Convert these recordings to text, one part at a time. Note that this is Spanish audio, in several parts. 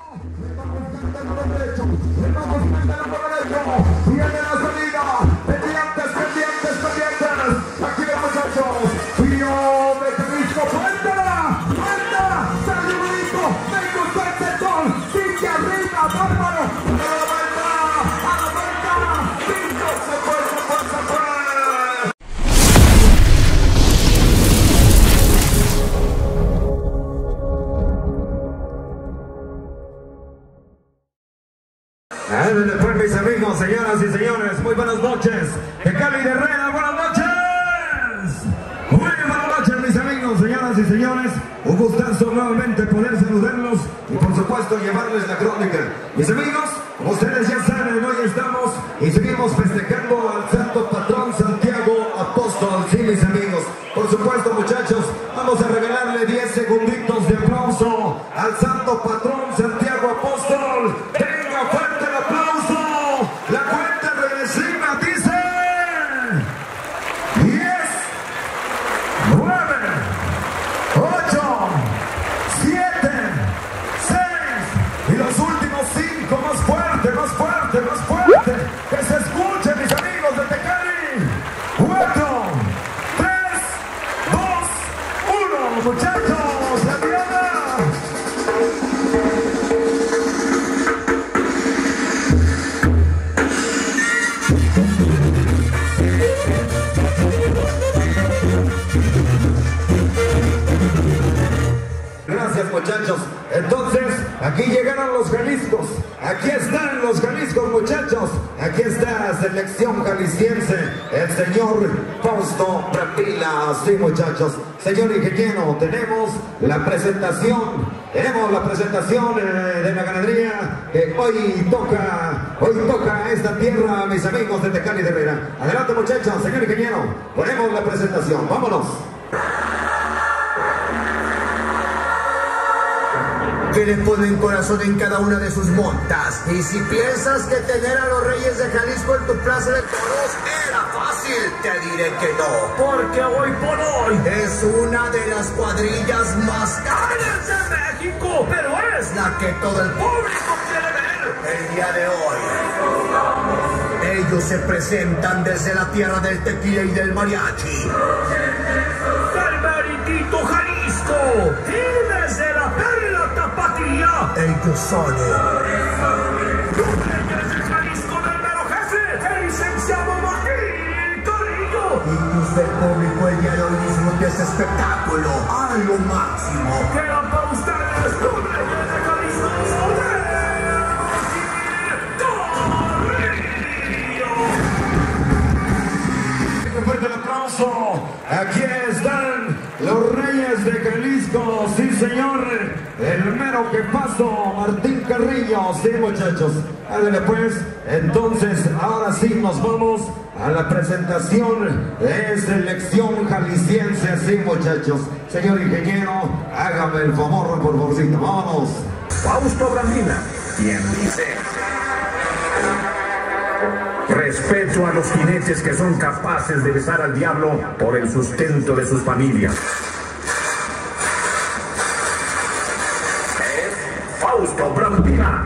Después, mis amigos, señoras y señores, muy buenas noches. De Cali de Herrera, buenas noches. Muy buenas noches, mis amigos, señoras y señores. Un gustazo nuevamente poder saludarlos y, por supuesto, llevarles la crónica. Mis amigos, como ustedes ya saben, hoy estamos y seguimos festejando al santo patrón Santiago Apóstol. Sí, mis amigos. Por supuesto, muchachos, vamos a regalarle 10 segunditos de aplauso al santo patrón Santiago Apóstol. ¡Venga, fuerte el aplauso! La cuenta regresiva dice 10, 9, 8, 7, 6 y los últimos 5, más fuerte, más fuerte, más fuerte, que se escuche, mis amigos de Tecali. 4, 3, 2, 1, muchachos, la mirada. Gracias, muchachos. Entonces, aquí llegaron los Jaliscos. Aquí están los Jaliscos, muchachos. Aquí está la selección jalisciense, el señor Fausto Brambila. Sí, muchachos. Señor ingeniero, tenemos la presentación. Tenemos la presentación de la ganadería que hoy toca esta tierra, mis amigos de Tecali de Herrera. Adelante, muchachos. Señor ingeniero, ponemos la presentación. Vámonos. Que le ponen corazón en cada una de sus montas. Y si piensas que tener a los Reyes de Jalisco en tu plaza de toros era fácil, te diré que no. Porque hoy por hoy es una de las cuadrillas más grandes de México, pero es la que todo el público quiere ver el día de hoy. Ellos se presentan desde la tierra del tequila y del mariachi, del meritito Jalisco, y desde la perla tapatía. Ellos son los Reyes de Jalisco del mero jefe, el licenciado Martín Carrillo. Y usted, público, el día de hoy disfrute este espectáculo a lo máximo. Quedan para ustedes los Reyes de Jalisco de Fuerte el aplauso. Aquí están los Reyes de Jalisco, sí señor, el mero que pasó, Martín Carrillo. Sí, muchachos, ándale pues. Entonces, ahora sí nos vamos a la presentación de selección jalisciense. Sí, muchachos. Señor ingeniero, hágame el favor, por favorcito. Vámonos. Fausto Brambila, quien dice: respeto a los jinetes que son capaces de besar al diablo por el sustento de sus familias. Es Fausto Brambila.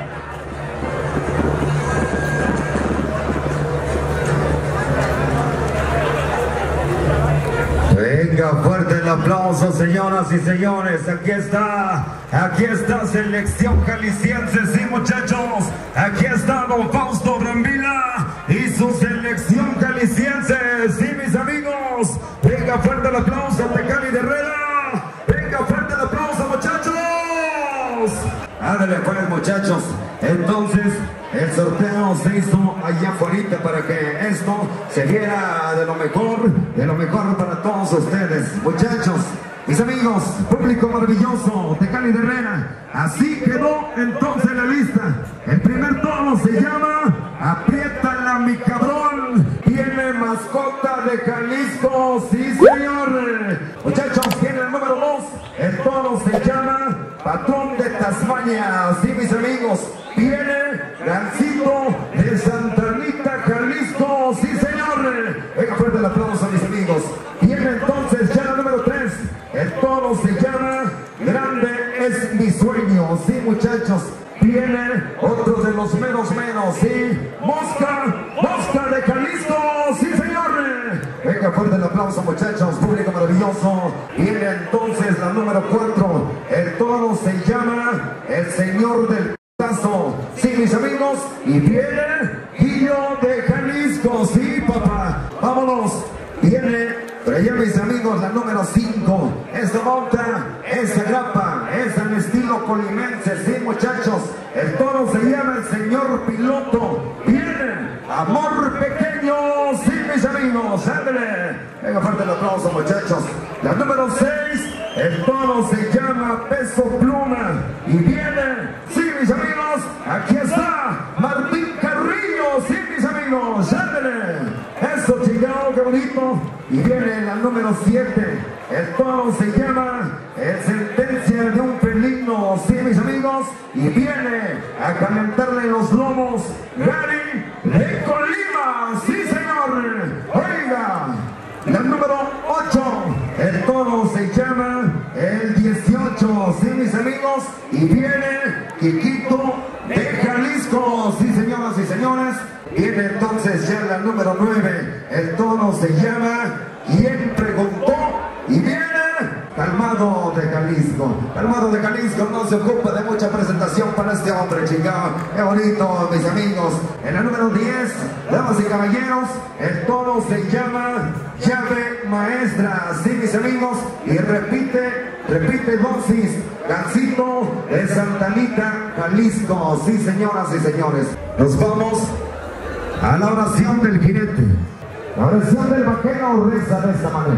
Venga, fuerte el aplauso, señoras y señores. Aquí está selección jalisciense, sí, muchachos. Aquí está don Fausto Brambila y su selección jalisciense, sí, mis amigos. Venga, fuerte el aplauso, Tecali de Herrera. Venga, fuerte el aplauso, muchachos. Ándale pues, muchachos. Entonces, el sorteo se hizo allá afuera para que esto se viera de lo mejor para todos ustedes. Muchachos, mis amigos, público maravilloso, Tecali de Herrera. Así quedó entonces la lista. El primer toro se llama Apriétala, mi cabrón. Tiene mascota de Jalisco, sí señor. Muchachos, tiene el número 2. El toro se llama Patrón de Tasmania. Sí, mis amigos. Viene Gancito de Santa Anita, Jalisco. Sí, señor. Venga, fuerte el aplauso, mis amigos. Viene entonces ya la número 3. El toro se llama Grande es mi sueño. Sí, muchachos. Viene otro de los menos, sí. Mosca de Jalisco, sí señor. Venga, fuerte el aplauso muchachos, público maravilloso. Viene entonces la número 4. El toro se llama el señor del Tazo, sí mis amigos. Y viene Guillo de Jalisco, sí papá. Vámonos. Viene, pero ya mis amigos, la número 5. Esta monta, esta grapa, es en estilo colimense, sí muchachos. El toro se llama el señor Piloto. Viene Amor Pequeño, sí mis amigos. Ándale. Venga, fuerte el aplauso muchachos. La número 6, el toro se llama Peso Pluma. Y viene, sí mis amigos, aquí está Martín Carrillo, sí mis amigos. Ándale. Eso chingado, qué bonito. Y viene la número 7. El toro se llama el Sentencia de un Felino, sí mis amigos. Y viene a calentarle los lomos Gary de Colima, sí señor. Oiga, la número 8. El toro se llama el 18, sí mis amigos. Y viene Quiquito de Jalisco, sí señoras y señores. Viene entonces ya la número 9. El toro se llama ¿Quién preguntó? Y viene Calmado de Jalisco. Calmado de Jalisco no se ocupa de mucha presentación para este hombre, chingado. Qué bonito, mis amigos. En la número 10, damas y caballeros, el toro se llama Llave Maestra, sí mis amigos. Y repite dosis, Gancito de Santa Anita, Jalisco, sí señoras y señores. Nos vamos a la oración del jinete. La oración del vaquero reza de esta manera.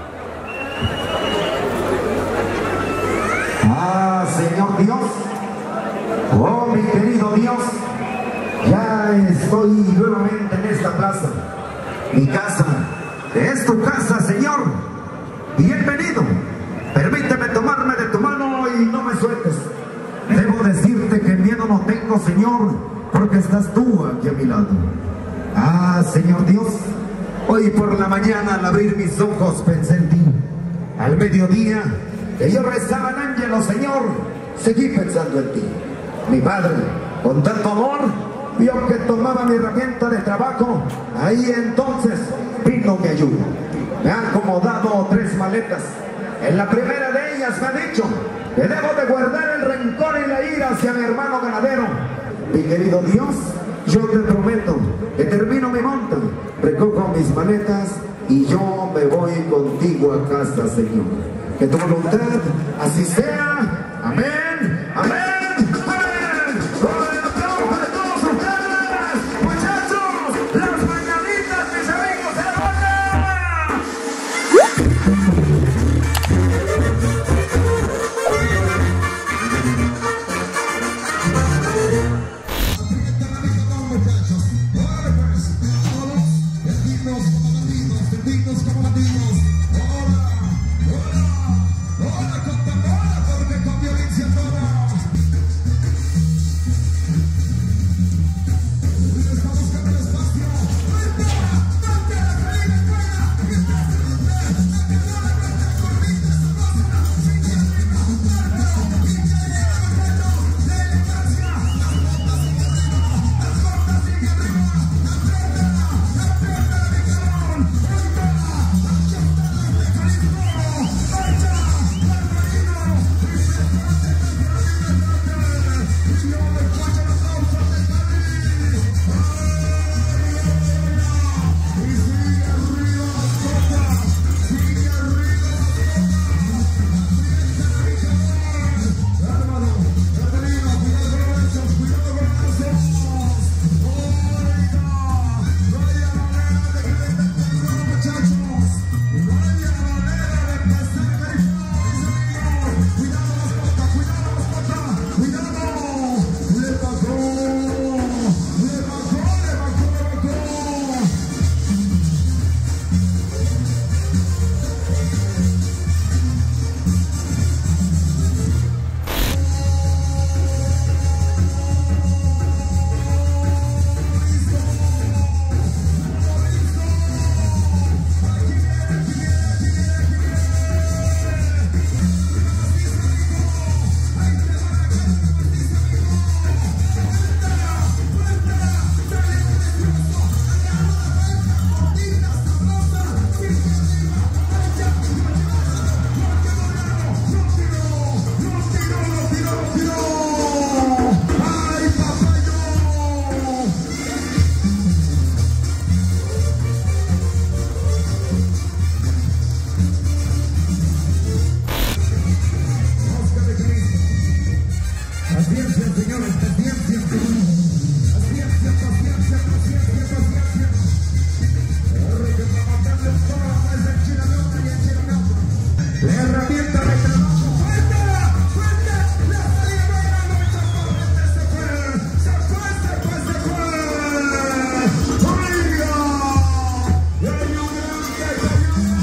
Ah, Señor Dios, oh mi querido Dios, ya estoy nuevamente en esta plaza, mi casa, es tu casa, Señor. Bienvenido, permíteme tomarme de tu mano y no me sueltes. Debo decirte que miedo no tengo, Señor, porque estás tú aquí a mi lado. Ah, Señor Dios, hoy por la mañana al abrir mis ojos pensé en ti. Al mediodía que yo rezaba el ángel, Señor, seguí pensando en ti. Mi padre, con tanto amor, vio que tomaba mi herramienta de trabajo. Ahí entonces vino mi ayuda. Me ha acomodado 3 maletas. En la primera de ellas me ha dicho que debo de guardar el rencor y la ira hacia mi hermano ganadero. Mi querido Dios, yo te prometo que termino mi monta, recojo mis maletas y yo me voy contigo a casa, Señor. Que tu voluntad así sea. Amén, amén, amén. Con el aplauso de todos ustedes, muchachos, las mañanitas, mis amigos de la banda. Hola, con porque con violencia no Paciencia, señores, paciencia. Paciencia, paciencia, paciencia, paciencia. La herramienta de trabajo. ¡Fuerte! ¡Fuerte! ¡La salida de la noche! ¡Se fue! ¡Se fue! ¡Se fue! ¡Se fue! ¡Oiga! ¡Y hay un grande cañón!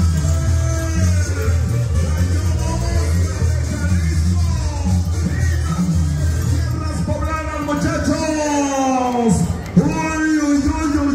¡Tierras pobladas, muchachos! ¡Uy, uy, uy, uy, uy!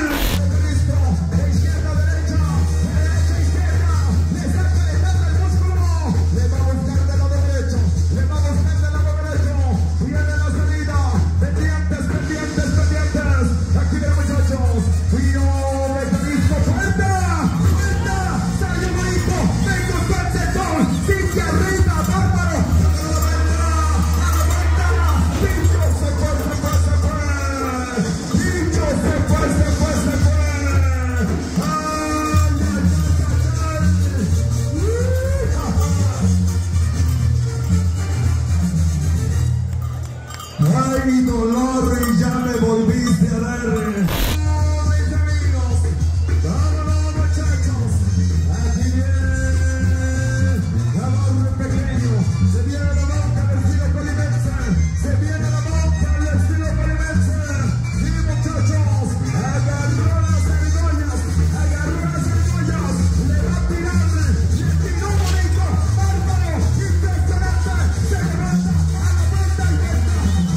Ay, dolor, y ya me volviste a dar. Mis amigos, vámonos, muchachos. Aquí viene la barra pequeño. Se viene la boca al estilo colimense. Se viene la boca al estilo colimense. Sí, muchachos, agarró las argollas. Agarró las argollas. Le va a tirarle. Le tiró bonito. Bárbaro. Impresionante. Se levanta a la vuelta y vuelta.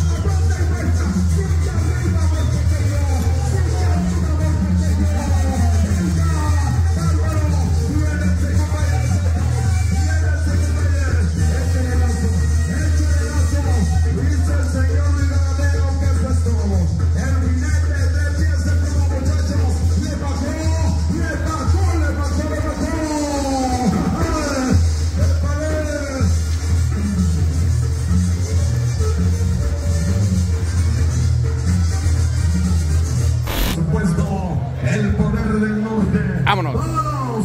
El poder del norte. Vámonos. ¡Vámonos!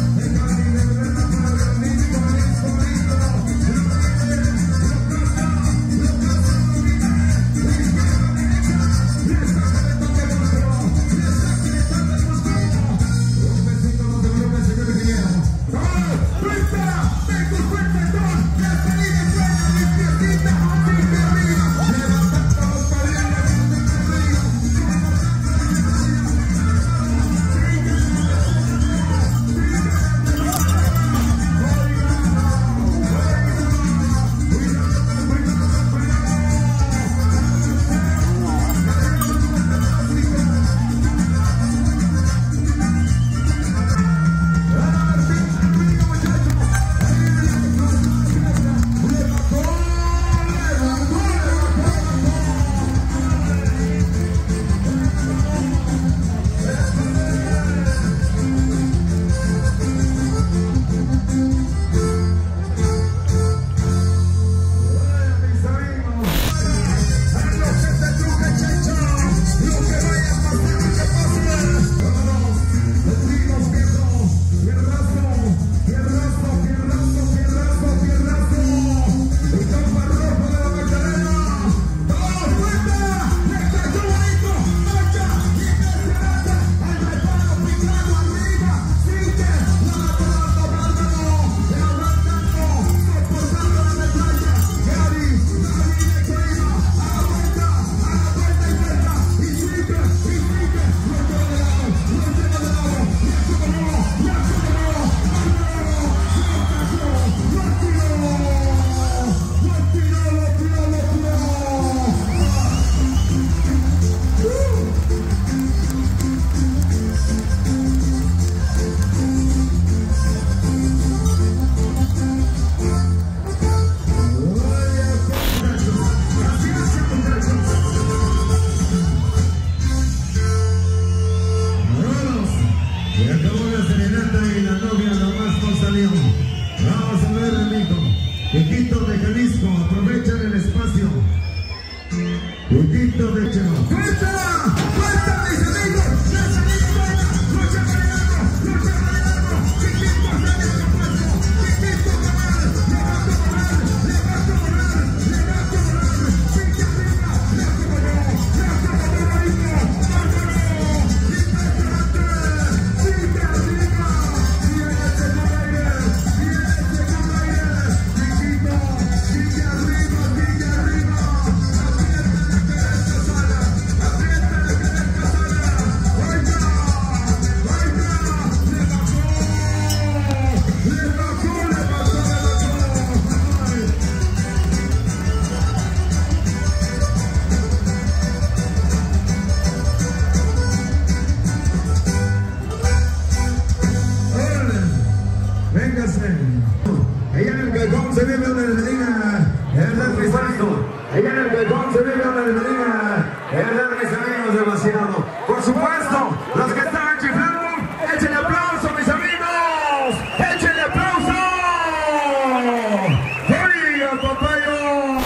Hijito de Jalisco, aprovechan el espacio. Hijito de Chavo. ¡Fuerza! ¡Fuerza, mis amigos! ¡Las amigos buenas! ¡Lucha caminando! ¡Lucha caminando! ¡Chiquito, sale el espacio! ¡Chiquito, cabal! ¡Le va a cobrar! ¡Le va a cobrar! ¡Le va a cobrar! se vive una adrenalina. ¿Verdad, mis amigos? Demasiado. Por supuesto, los que están chiflando, échenle aplauso, mis amigos. ¡Échenle aplauso! ¡Oiga, papayo!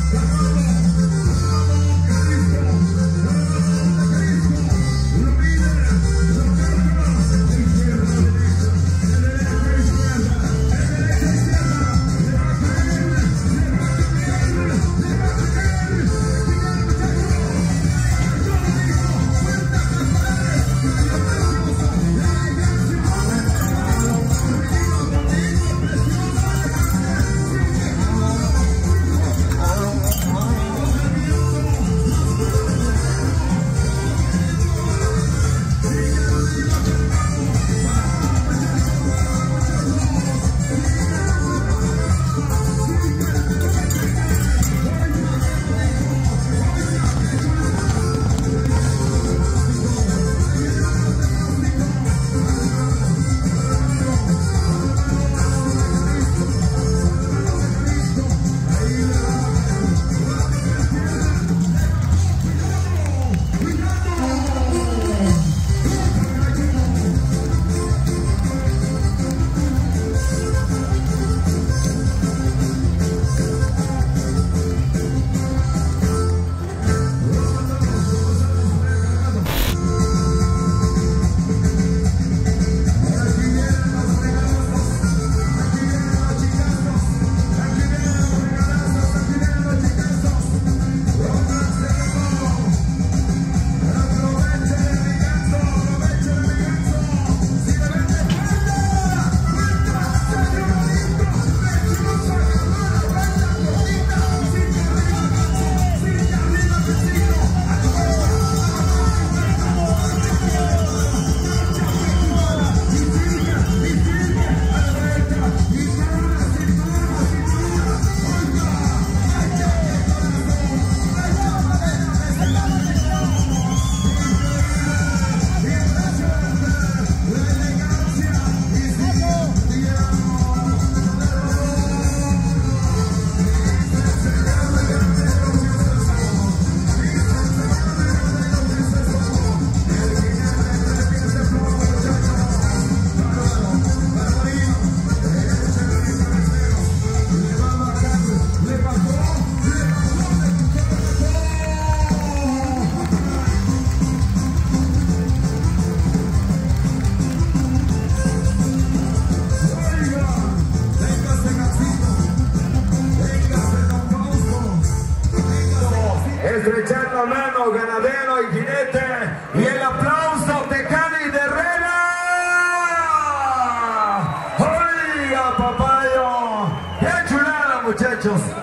Estrechar la mano, ganadero y jinete, y el aplauso de Cali de Herrera. ¡Oiga, papayo! ¡Qué chulada, muchachos!